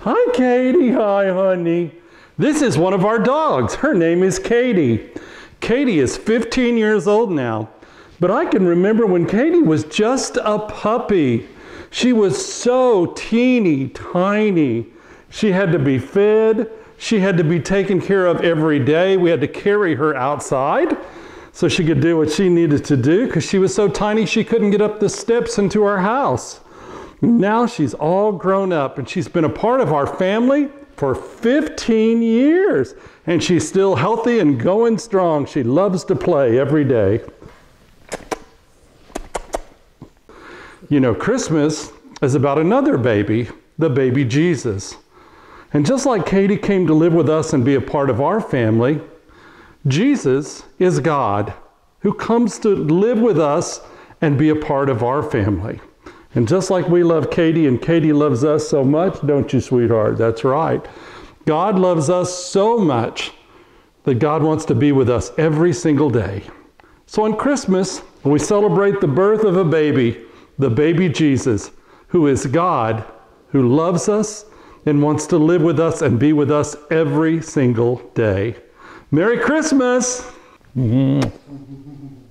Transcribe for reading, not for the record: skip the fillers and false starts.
Hi, Katie. Hi, honey. This is one of our dogs. Her name is Katie. Katie is 15 years old now, but I can remember when Katie was just a puppy. She was so teeny tiny. She had to be fed. She had to be taken care of every day. We had to carry her outside so she could do what she needed to do because she was so tiny she couldn't get up the steps into our house. Now she's all grown up and she's been a part of our family for 15 years. And she's still healthy and going strong. She loves to play every day. You know, Christmas is about another baby, the baby Jesus. And just like Katie came to live with us and be a part of our family, Jesus is God who comes to live with us and be a part of our family. And just like we love Katie and Katie loves us so much, don't you, sweetheart? That's right. God loves us so much that God wants to be with us every single day. So on Christmas, we celebrate the birth of a baby, the baby Jesus, who is God, who loves us and wants to live with us and be with us every single day. Merry Christmas!